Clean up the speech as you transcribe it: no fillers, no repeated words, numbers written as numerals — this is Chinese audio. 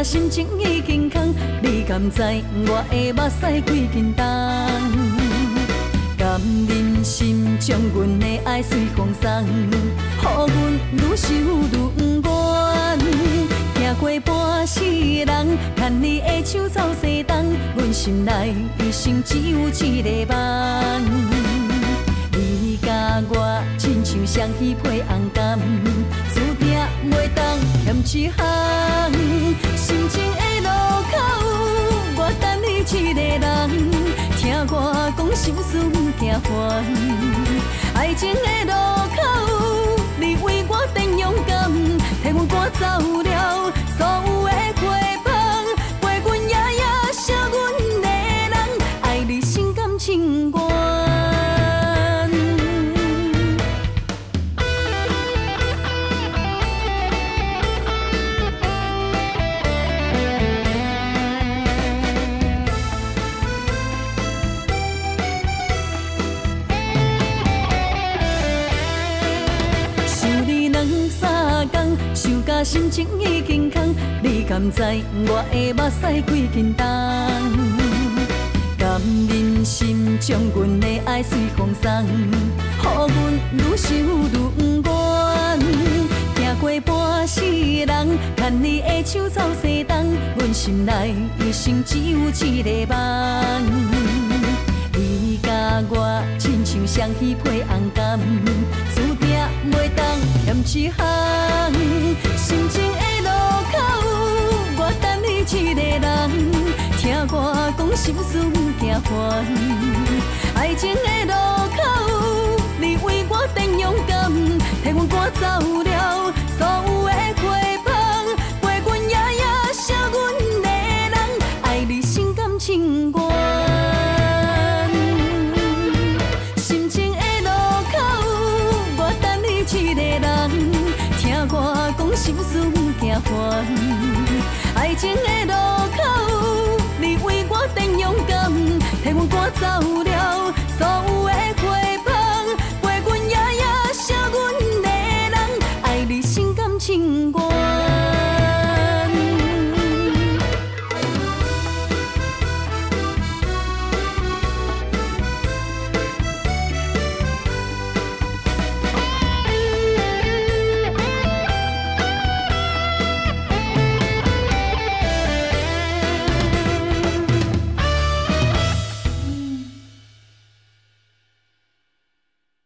甲心情已经空，你敢知我的目屎几斤重？甘忍心将阮的爱随风送，予阮愈想愈不愿。行过半世人，牵你的手走西东，阮心内一生只有一个梦。你甲我亲像双鱼配红柑，注定袂当欠一项。心情的路口，我等你一个人，听我讲心事不惊烦。爱情的路口，你为我更勇敢，替阮赶走了所有的陪伴，陪阮夜夜想阮的人，爱你心甘情愿。想甲心情已经空，你敢知我的目屎几斤重？甘忍心将阮的爱随风送，予阮愈想愈不愿。行过半世人，牵你的手走西东，阮心内一生只有一个梦。你甲我亲像双鱼配红柑，注定袂当欠一项。心情的路口，我等你一个人，听我讲心事不惊烦。爱情的路口，你为我更勇敢，替阮赶走了所有的陪伴，陪阮夜夜想阮的人，爱你心甘情愿。一个人，听我讲心事不惊烦。爱情的路口，你为我更勇敢，替阮赶走了所有。